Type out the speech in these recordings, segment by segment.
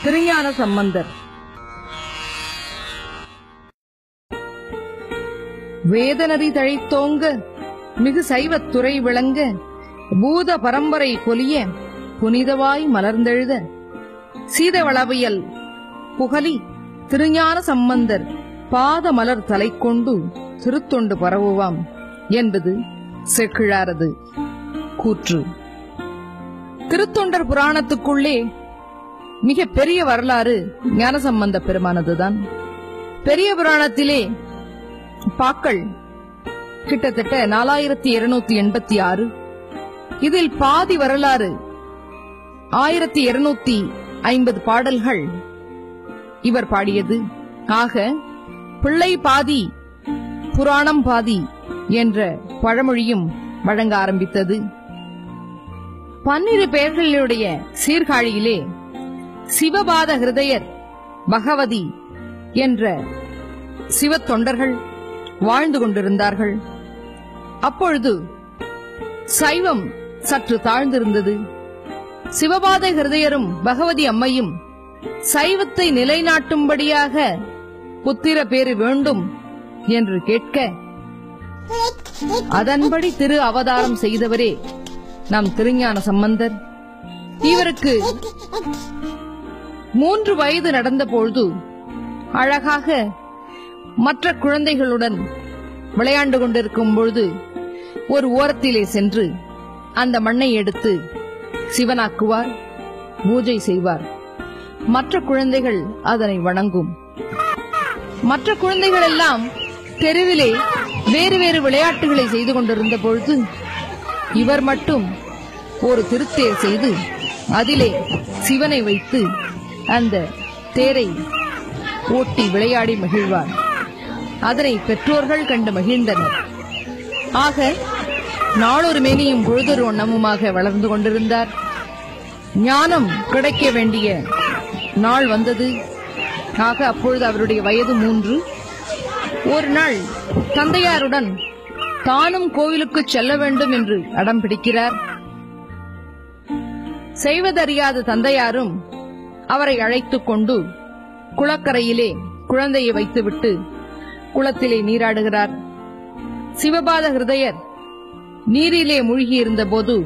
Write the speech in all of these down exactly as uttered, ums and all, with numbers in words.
திருஞான சம்பந்தர். வேதநதி தழைத்தோங்க மிகு சைவத் துறை விளங்க பூத பரம்பரை பொலிய புனிதவாய் மலர்ந்தெழுத சீதவளவியல் புகலி திருஞான சம்பந்தர் பாத மலர் தலை கொண்டு திருத்தொண்டு பரவுவாம் என்பது செக்கிழாரது கூற்று. திருத்தொண்டர் புராணத்துக்குள்ளே மிக பெரிய வரலாறு ஞானசம்பந்த பெருமானதுதான். பெரிய புராணத்திலே பாக்கள் கிட்டத்தட்ட நாலாயிரத்தி இருநூத்தி எண்பத்தி ஆறு. இதில் பாதி வரலாறு ஆயிரத்தி இருநூத்தி ஐம்பது பாடல்கள் இவர் பாடியது. ஆக பிள்ளை பாதி புராணம் பாதி என்ற பழமொழியும் வழங்க ஆரம்பித்தது. பன்னிரு பெயர்களுடைய சீர்காழியிலே சிவபாத ஹிருதயர் பகவதி என்ற சிவத்தொண்டர்கள் வாழ்ந்து கொண்டிருந்தார்கள். அப்பொழுது சைவம் சற்று தாழ்ந்திருந்தது. சிவபாத ஹிருதயரும் பகவதி அம்மையும் சைவத்தை நிலைநாட்டும்படியாக புத்திர பேறு வேண்டும் என்று கேட்க அதன்படி திரு அவதாரம் செய்தவரே நம் திருஞான சம்பந்தர். இவருக்கு மூன்று வயது நடந்த பொழுது அழகாக மற்ற குழந்தைகளுடன் விளையாண்டு கொண்டிருக்கும் பொழுது ஒரு ஓரத்திலே சென்று அந்த மண்ணை எடுத்து சிவனாக்குவார், பூஜை செய்வார். மற்ற குழந்தைகள் அதனை வணங்கும். மற்ற குழந்தைகள் எல்லாம் தெருவிலே வேறு வேறு விளையாட்டுகளை செய்து கொண்டிருந்த பொழுது இவர் மட்டும் ஒரு திருத்தேர் செய்து அதிலே சிவனை வைத்து அந்த தேரை ஓட்டி விளையாடி மகிழ்வார். அதனை பெற்றோர்கள் கண்டு மகிழ்ந்தனர். ஆக நாளொரு மேனியும் பொழுதொரு வண்ணமுமாக வளர்ந்து கொண்டிருந்தார். ஞானம் கிடைக்க வேண்டிய நாள் வந்தது. ஆக அப்பொழுது அவருடைய வயது மூன்று. ஒரு நாள் தந்தையாருடன் தானும் கோவிலுக்கு செல்ல வேண்டும் என்று அடம் பிடிக்கிறார். செய்வதறியாத தந்தையாரும் அவரை அழைத்துக் கொண்டு குளக்கரையிலே குழந்தையை வைத்துவிட்டு குளத்திலே நீராடுகிறார். சிவபாத ஹிருதயர் நீரிலே மூழ்கியிருந்த போது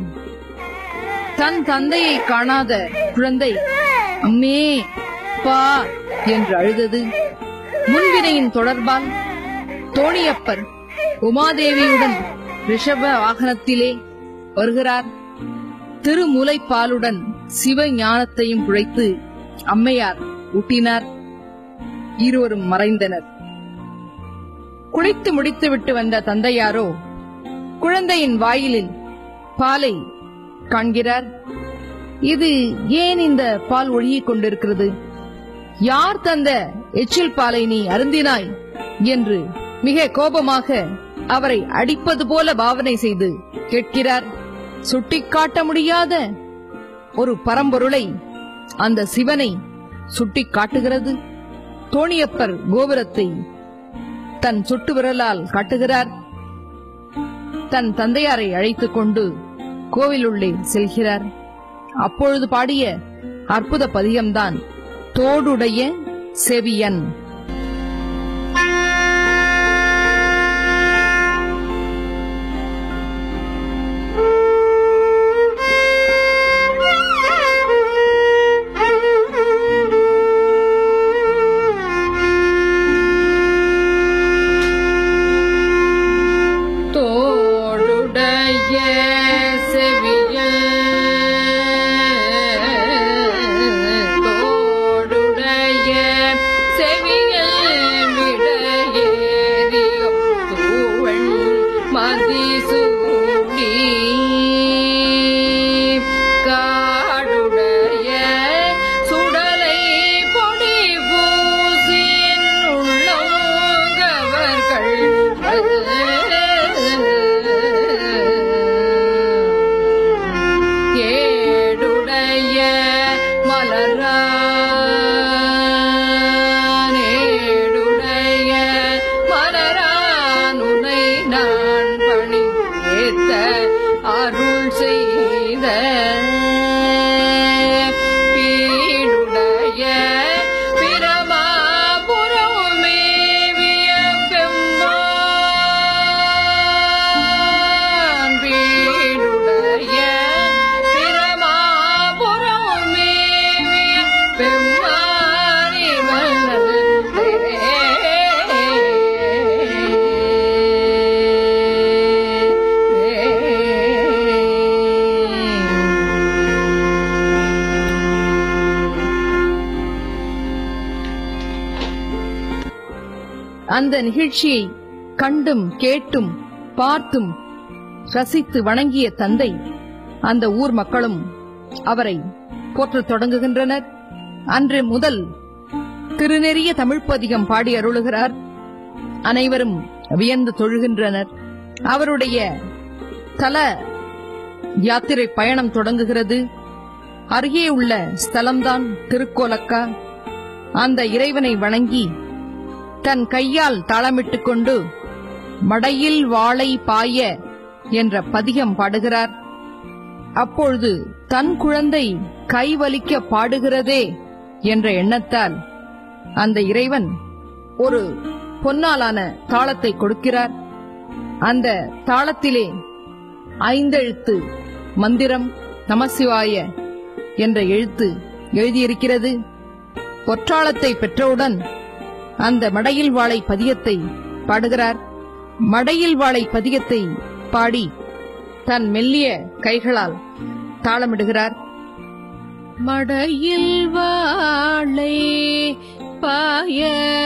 தன் தந்தையை காணாத குழந்தை அம்மே பா என்று அழுதது. முன்வினையின் தொடர்பால் தோணியப்பர் உமாதேவியுடன் ரிஷப வாகனத்திலே வருகிறார். திருமுலைப்பாலுடன் சிவ ஞானத்தையும் குழைத்து அம்மையார் ஊட்டினார். இருவரும் மறைந்தனர். குளித்து முடித்துவிட்டு வந்த தந்தையாரோ குழந்தையின் வாயிலில் பாலை காண்கிறார். இது ஏன் இந்த பால் ஒழுகிக் கொண்டிருக்கிறது? யார் தந்த எச்சில் பாலை நீ அருந்தினாய் என்று மிக கோபமாக அவரை அடிப்பது போல பாவனை செய்து கேட்கிறார். சுட்டிக்காட்ட முடியாத ஒரு பரம்பொருளை அந்த சிவனை சுட்டிக் காட்டுகிறது. தோணியப்பர் கோபுரத்தை தன் சுட்டு விரலால் காட்டுகிறார். தன் தந்தையாரை அழைத்துக் கொண்டு கோவிலுள்ளே செல்கிறார். அப்பொழுது பாடிய அற்புத பதியம்தான் தோடுடைய செவியன். அருள் செய்த பீடுடைய அந்த நிகழ்ச்சியை கண்டும் கேட்டும் பார்த்தும் ரசித்து வணங்கிய தந்தை அந்த ஊர் மக்களும் அவரை போற்றத் தொடங்குகின்றனர். அன்று முதல் திருநெறிய தமிழ்ப்பதிகம் பாடி அருளுகிறார். அனைவரும் வியந்து தொழுகின்றனர். அவருடைய தல யாத்திரை பயணம் தொடங்குகிறது. அருகே உள்ள ஸ்தலம்தான் திருக்கோலக்கா. அந்த இறைவனை வணங்கி தன் கையால் தாளமிட்டுக் கொண்டு மடையில் வாளை பாய என்ற பதிகம் பாடுகிறார். அப்பொழுது தன் குழந்தை கைவலிக்க பாடுகிறதே என்ற எண்ணத்தால் அந்த இறைவன் ஒரு பொன்னாலான தாளத்தை கொடுக்கிறார். அந்த தாளத்திலே ஐந்தெழுத்து மந்திரம் நமசிவாய என்ற எழுத்து எழுதியிருக்கிறது. பொற்றாளத்தை பெற்றவுடன் அந்த மடையில் வாளை பதிகத்தை பாடுகிறார். மடையில் வாளை பதிகத்தை பாடி தன் மெல்லிய கைகளால் தாளமிடுகிறார். மடையில் வாளை பாய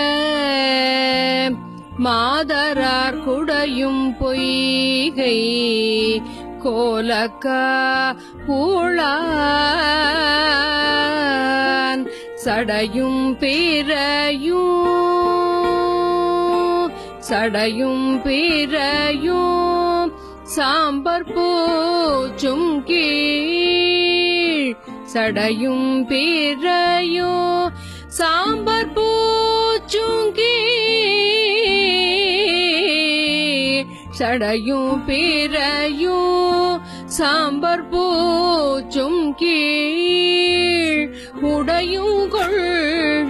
மாதரார் குடையும் பொய்கை கோலக்கா பூளான் சடையும் பிறையும் சடையும் பிறையும் சாம்பர் பூச்சும் கீழ் சடையும் பிறையும் சாம்பர் பூச்சும் கீழ் சடையும் பிறையும் சாம்பர் பூச்சும் கீழ் உடையும் கொண்ட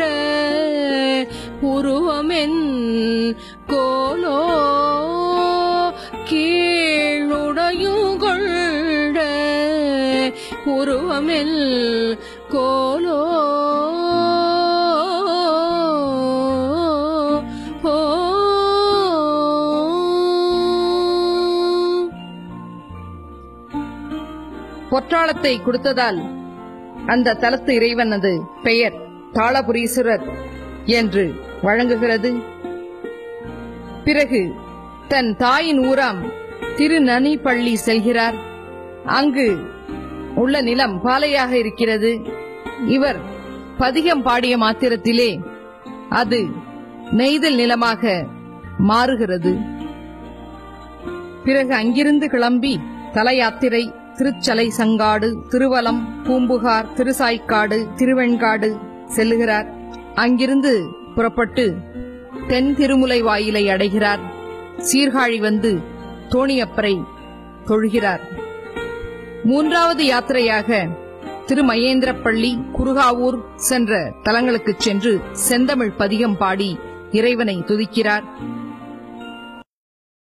உருவமென் கோலோ கீழுடையும் கொண்ட உருவமெல் கோலோ பொற்றாளத்தை கொடுத்ததால் அந்த தலத்து இறைவனது பெயர் தாளபுரீஸ்வரர் என்று வழங்குகிறது. பிறகு தன் தாயின் ஊராம் திருநனிப்பள்ளி செல்கிறார். அங்கு உள்ள நிலம் பாலையாக இருக்கிறது. இவர் பதிகம் பாடிய மாத்திரத்திலே அது நெய்தல் நிலமாக மாறுகிறது. பிறகு அங்கிருந்து கிளம்பி தல யாத்திரை திருச்சலை சங்காடு, திருவலம், பூம்புகார், திருசாய்க்காடு, திருவெண்காடு செல்லுகிறார். அங்கிருந்து புறப்பட்டு தென் திருமுலை வாயிலை அடைகிறார். சீர்காழி வந்து தோணியப்பரை தொழுகிறார். மூன்றாவது யாத்திரையாக திருமகேந்திரப்பள்ளி, குருகாவூர் சென்ற தலங்களுக்குச் சென்று செந்தமிழ் பதிகம் பாடி இறைவனை துதிக்கிறார்.